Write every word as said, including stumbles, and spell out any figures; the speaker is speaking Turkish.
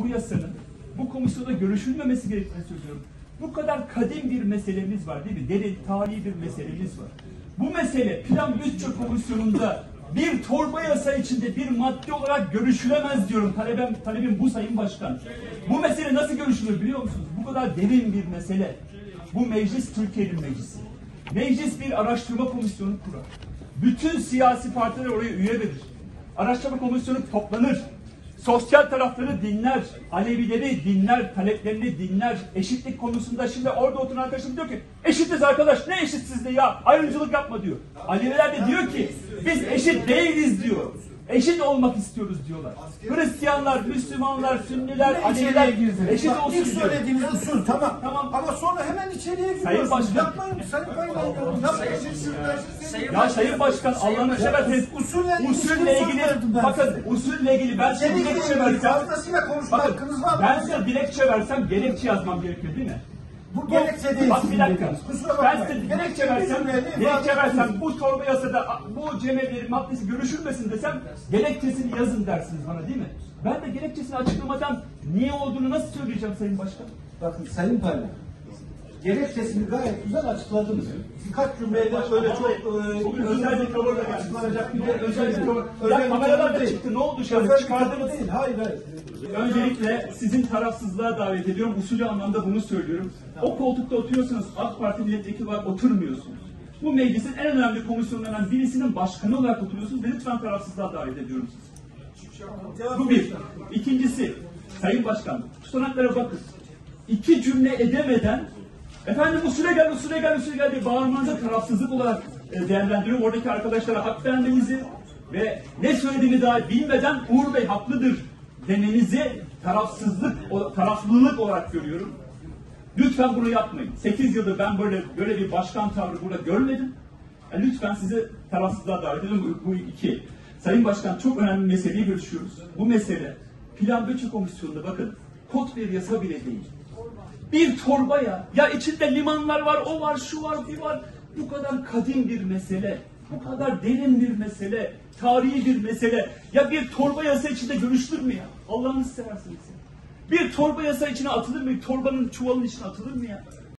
bu yasanın bu komisyonda görüşülmemesi gerektiğini söylüyorum. Bu kadar kadim bir meselemiz var değil mi? Derin, tarihi bir meselemiz var. Bu mesele Plan Bütçe Komisyonu'nda bir torba yasa içinde bir madde olarak görüşülemez diyorum. Talebim, talebim bu Sayın Başkan. Bu mesele nasıl görüşülür biliyor musunuz? Bu kadar derin bir mesele. Bu meclis Türkiye'nin meclisi. Meclis bir araştırma komisyonu kurar. Bütün siyasi partiler oraya üye verir. Araştırma komisyonu toplanır. Sosyal tarafları dinler, Alevileri dinler, taleplerini dinler. Eşitlik konusunda şimdi orada oturan arkadaşım diyor ki eşitiz arkadaş, ne eşitsizliği ya, ayrımcılık yapma diyor. Aleviler de diyor ki biz eşit değiliz diyor. Eşit olmak istiyoruz diyorlar. Hristiyanlar, Müslümanlar, Sünniler, Aleviler eşit olsun diyor. İlk söylediğiniz usul tamam. Tamam. Ama sonra hemen içeriye giriyorsunuz. Sayın Başkan. Yapmayın Sayın Bayram. Yapmayın. Ya Sayın Başkan Allah'ını severseniz usulle, usulle ilgili bakın usulle ilgili ben size dilekçe versem fazlasıyla konuşma hakkınız var. Ben size dilekçe versem gerekçe yazmam gerekiyor değil mi? Bu gerekçe değil. Bak bir dakika. Kusura Ben bakmayın. size dilekçe versem, dilekçe versem bu torba yasada bu cemevlerin maddesi görüşülmesin desem gerekçesini yazın dersiniz bana değil mi? Ben de gerekçesini açıklamadan niye olduğunu nasıl söyleyeceğim Sayın Başkan? Bakın Sayın Parlak, gerekçesini gayet güzel açıkladınız. Birkaç cümleyle öyle çok e, özel bir tavırla açıklanacak bir de özel bir tavır. Ya kameralar da çıktı. Ne oldu şimdi? Çıkardınız. Değil. Hayır hayır. Öncelikle sizin tarafsızlığa davet ediyorum. Usulü anlamda bunu söylüyorum. O koltukta oturuyorsanız AK Parti milletvekili olarak oturmuyorsunuz. Bu meclisin en önemli komisyonlarından birisinin başkanı olarak oturuyorsunuz ve lütfen tarafsızlığa davet ediyorum sizi. Bu bir. İkincisi, Sayın Başkan, tutanaklara bakın. İki cümle edemeden efendim usule gel, usule gel, usule gel diye bağırmanıza tarafsızlık olarak değerlendiriyorum. Oradaki arkadaşlara hak vermenizi ve ne söylediğini dahi bilmeden Uğur Bey haklıdır demenizi tarafsızlık, taraflılık olarak görüyorum. Lütfen bunu yapmayın. Sekiz yıldır ben böyle böyle bir başkan tavrı burada görmedim. Yani lütfen sizi tarafsızlığa davet ediyorum. Bu, bu iki. Sayın Başkan çok önemli bir meseleyi görüşüyoruz. Bu mesele Plan Bütçe Komisyonu'nda bakın kod bir yasa bile değil. Bir torba ya. Ya içinde limanlar var, o var, şu var, bu var. Bu kadar kadim bir mesele. Bu kadar derin bir mesele. Tarihi bir mesele. Ya bir torba yasa içinde görüşülür mü ya? Allah'ını seversiniz ya. Bir torba yasa içine atılır mı? Torbanın çuvalın içine atılır mı ya?